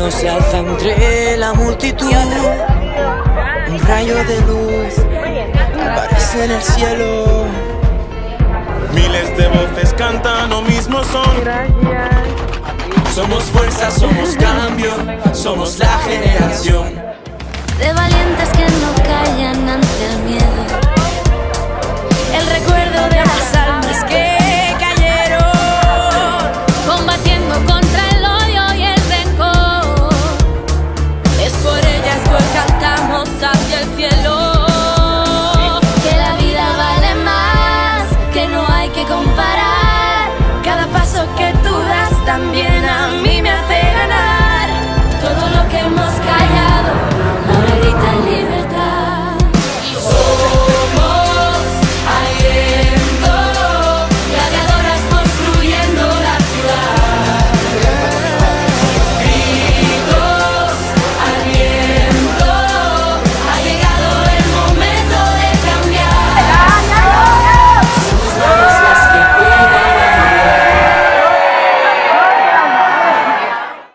uno se alza entre la multitud, un rayo de luz aparece en el cielo. Miles de voces cantan lo mismo son. Somos fuerza, somos cambio, somos la generación de valientes que no callan ante el